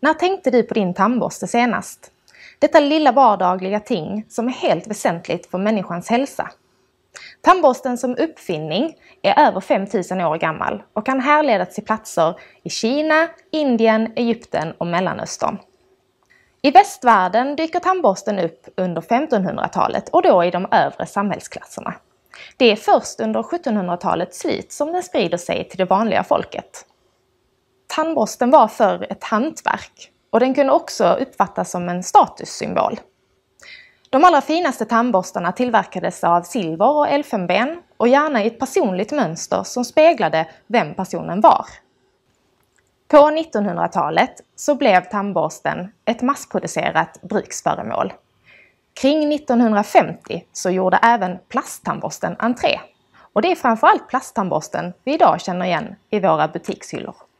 När tänkte du på din tandborste senast? Detta lilla vardagliga ting som är helt väsentligt för människans hälsa. Tandborsten som uppfinning är över 5000 år gammal och kan härledas till platser i Kina, Indien, Egypten och Mellanöstern. I västvärlden dyker tandborsten upp under 1500-talet och då i de övre samhällsklasserna. Det är först under 1700-talets slut som den sprider sig till det vanliga folket. Tandborsten var förr ett hantverk och den kunde också uppfattas som en statussymbol. De allra finaste tandborstarna tillverkades av silver och elfenben och gärna i ett personligt mönster som speglade vem personen var. På 1900-talet så blev tandborsten ett massproducerat bruksföremål. Kring 1950 så gjorde även plasttandborsten entré. Och det är framförallt plasttandborsten vi idag känner igen i våra butikshyllor.